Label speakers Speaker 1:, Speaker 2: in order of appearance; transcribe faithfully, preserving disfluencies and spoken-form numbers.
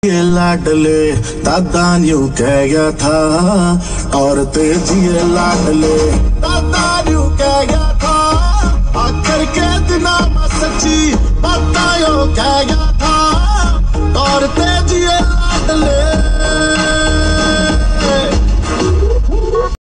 Speaker 1: ये लाडले दादा न्यू कह गया था, और तेजी लाडले दादा न्यू कह गया था।